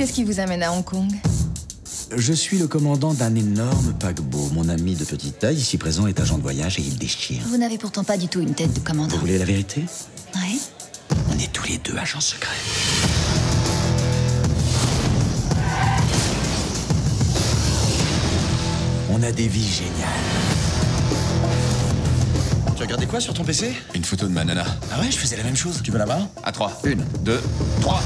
Qu'est-ce qui vous amène à Hong Kong? Je suis le commandant d'un énorme paquebot. Mon ami de petite taille, ici présent, est agent de voyage et il déchire. Vous n'avez pourtant pas du tout une tête de commandant. Vous voulez la vérité? Ouais. On est tous les deux agents secrets. On a des vies géniales. Tu as regardé quoi sur ton PC? Une photo de ma nana. Ah ouais, je faisais la même chose. Tu veux la voir? À 3. 1, 2, 3.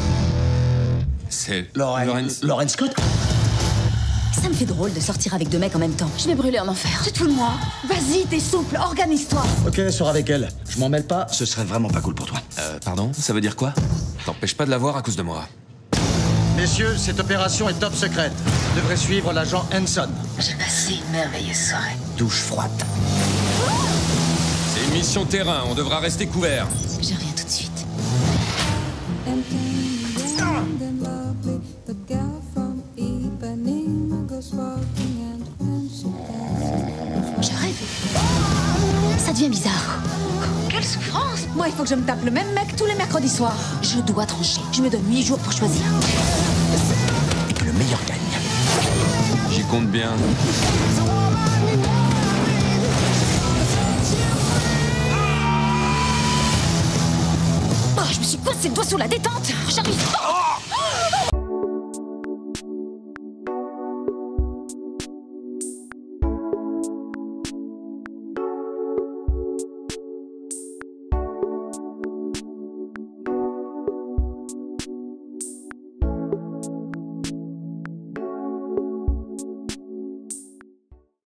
C'est Lawrence Scott? Ça me fait drôle de sortir avec deux mecs en même temps. Je vais brûler en enfer. Tu te fous de moi? Vas-y, t'es souple, organise-toi. Ok, sors avec elle. Je m'en mêle pas. Ce serait vraiment pas cool pour toi. Pardon? Ça veut dire quoi? T'empêches pas de la voir à cause de moi. Messieurs, cette opération est top secrète. Vous devrez suivre l'agent Hanson. J'ai passé une merveilleuse soirée. Douche froide. C'est une mission terrain, on devra rester couvert. Je reviens tout de suite. Je rêve. Ça devient bizarre. Quelle souffrance! Moi, il faut que je me tape le même mec tous les mercredis soirs. Je dois trancher. Je me donne 8 jours pour choisir. Et que le meilleur gagne. J'y compte bien. Oh, je me suis coincé le doigt sous la détente. J'arrive pas.